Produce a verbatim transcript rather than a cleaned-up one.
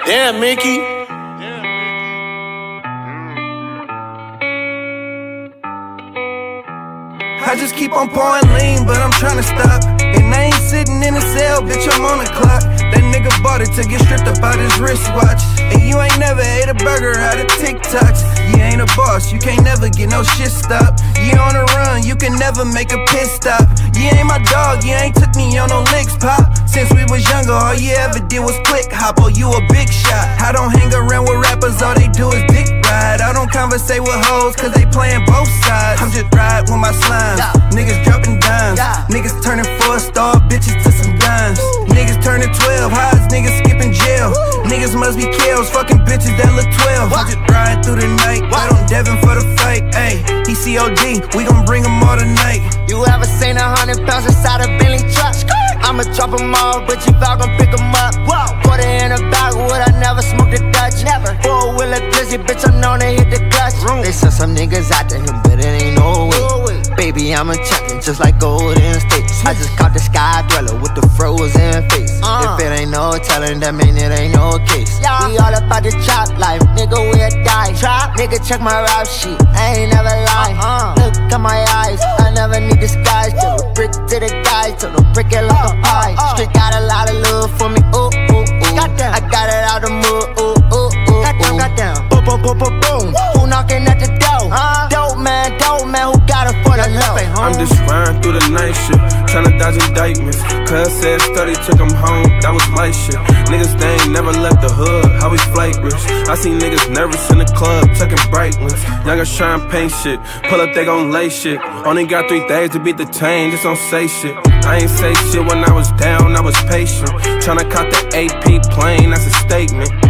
Damn, Mickey. I just keep on pouring lean, but I'm tryna stop. And I ain't sitting in a cell, bitch, I'm on the clock. That nigga bought it to get stripped up out his wristwatch. And you ain't never ate a burger out of TikToks. You ain't a boss, you can't never get no shit stopped. You on the run, you can never make a pit stop. You ain't my dog, you ain't took me on no licks, pop. Since we was younger, all you ever did was click hop. Oh, you a big shot. I don't hang around with rappers, all they do is dick ride. I don't conversate with hoes, cause they playing both sides. I'm just ride with my slime. Yeah. Niggas dropping dimes. Yeah. Niggas turning four star bitches to some dimes. Ooh. Niggas turning twelve highs, niggas skipping jail. Ooh. Niggas must be kills, fucking bitches that look twelve. What? I just ride through the night, right on Devin for the fight. Ayy, he C O D, we gon' bring him all tonight. You ever seen a hundred pounds inside a Bentley truck? I'ma drop them all, but you gon' pick them up. Whoa. Put it in a bag, would I never smoke the Dutch? Never. Four wheeler glizzy, bitch, I'm known to hit the clutch. Room. They said some niggas out there, but it ain't no way. No way. Baby, I'm a champion, just like Golden State. I just caught the sky dweller with the frozen face. Uh. If it ain't no telling, that mean it ain't no case. Yeah. We all about the chop life, nigga, we'll die. Trap. Nigga, check my rap sheet, I ain't never lie. Uh-uh. Look at my eyes, I never need disguise. Give a brick to the guys, till the brick it like uh, a pie. Uh, uh. Street got a lot of love for me, ooh, ooh, ooh. Goddamn. I got it out the mood, ooh, ooh, ooh. Goddamn, goddamn. Boom, boom, boom, boom, boom. Who knocking at the door? Huh? Dope man, dope man, who got it for the low? I'm just riding through the night shit, tryna dodge indictments. Cuz said study, took him home, that was my shit. Niggas, they ain't never left the hood, how we flight rich. I see niggas nervous in the club, tucking bright ones. Youngers trying paint shit, pull up, they gon' lay shit. Only got three days to be detained, just don't say shit. I ain't say shit when I was down, I was patient. Tryna caught the A P plane, that's a statement.